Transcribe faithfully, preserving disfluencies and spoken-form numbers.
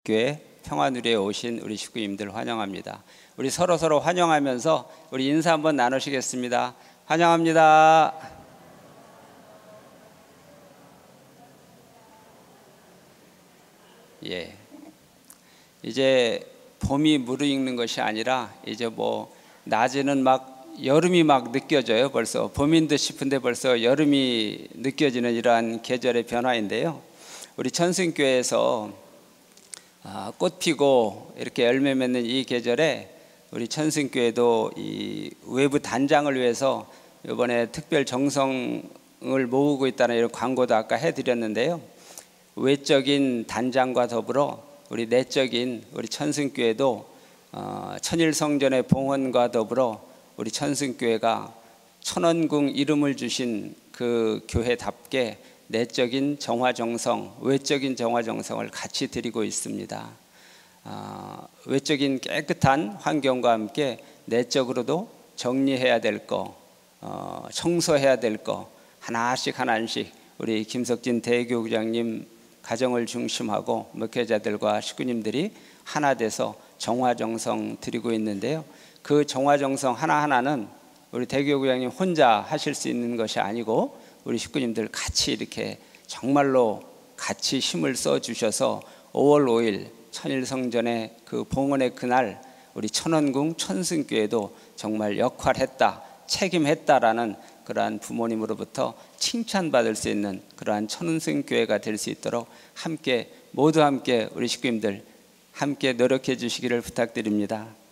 교회 평화누리에 오신 우리 식구님들 환영합니다. 우리 서로 서로 환영하면서 우리 인사 한번 나누시겠습니다. 환영합니다. 예, 이제 봄이 무르익는 것이 아니라 이제 뭐 낮에는 막 여름이 막 느껴져요. 벌써 봄인 듯 싶은데 벌써 여름이 느껴지는 이러한 계절의 변화인데요. 우리 천승교회에서 꽃 피고 이렇게 열매 맺는 이 계절에 우리 천승교회도 이 외부 단장을 위해서 이번에 특별 정성을 모으고 있다는 이런 광고도 아까 해드렸는데요. 외적인 단장과 더불어 우리 내적인 우리 천승교회도 어, 천일성전의 봉헌과 더불어 우리 천승교회가 천원궁 이름을 주신 그 교회답게 내적인 정화정성, 외적인 정화정성을 같이 드리고 있습니다. 어, 외적인 깨끗한 환경과 함께 내적으로도 정리해야 될 거, 어, 청소해야 될 거 하나씩 하나씩 우리 김석진 대교구장님 가정을 중심하고 목회자들과 식구님들이 하나 돼서 정화정성 드리고 있는데요. 그 정화정성 하나하나는 우리 대교구장님 혼자 하실 수 있는 것이 아니고 우리 식구님들 같이 이렇게 정말로 같이 힘을 써 주셔서 오월 오일 천일성전의 그 봉헌의 그날 우리 천원궁 천승교회도 정말 역할했다, 책임했다라는 그러한 부모님으로부터 칭찬받을 수 있는 그러한 천승교회가 될 수 있도록 함께 모두 함께 우리 식구님들 함께 노력해 주시기를 부탁드립니다.